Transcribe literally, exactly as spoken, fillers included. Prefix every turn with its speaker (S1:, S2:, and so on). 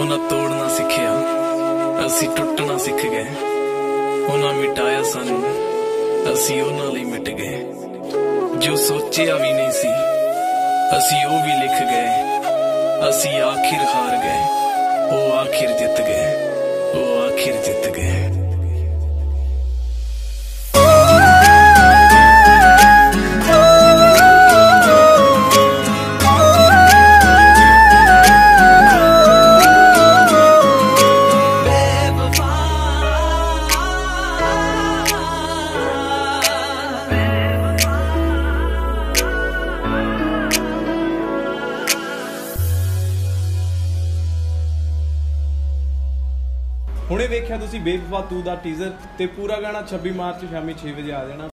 S1: उन्हां तोड़ना सिखिया, असी टुटना सीख गए। उन्हां मिटाया सानू, असी उन्हां लई मिट गए। जो सोचिया भी नहीं सी, असी ओ भी लिख गए। असी आखिर हार गए, ओ आखिर जित गए, ओ आखिर जित गए।
S2: ਹੁਣੇ ਵੇਖਿਆ ਤੁਸੀਂ ਬੇਵਫਾ टू ਦਾ ਟੀਜ਼ਰ ਤੇ ਪੂਰਾ ਗਾਣਾ ਛੱਬੀ ਮਾਰਚ ਸ਼ਾਮੀ ਛੇ ਵਜੇ ਆ ਜਾਣਾ।